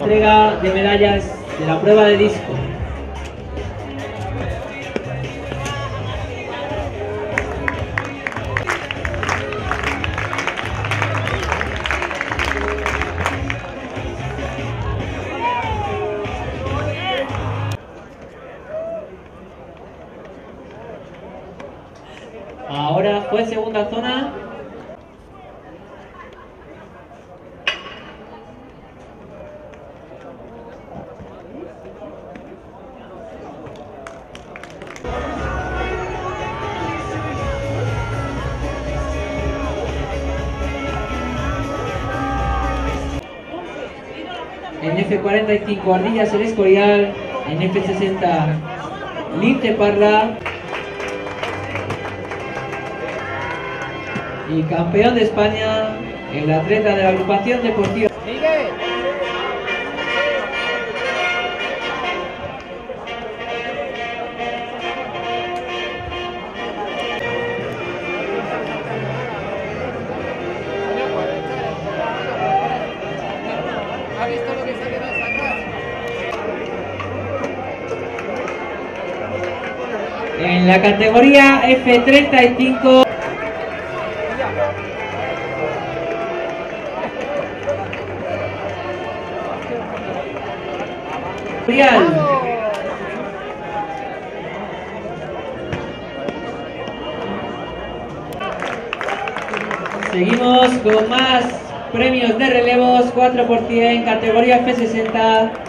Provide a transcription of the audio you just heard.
entrega de medallas de la prueba de disco. Ahora juez segunda zona. En F45 Ardillas El Escorial, en F60 Lince Parra y campeón de España, el atleta de la agrupación deportiva. ¿Ha visto lo que se ha quedado atrás? En la categoría F35 seguimos con más premios de relevos, 4 por 100, categoría F60.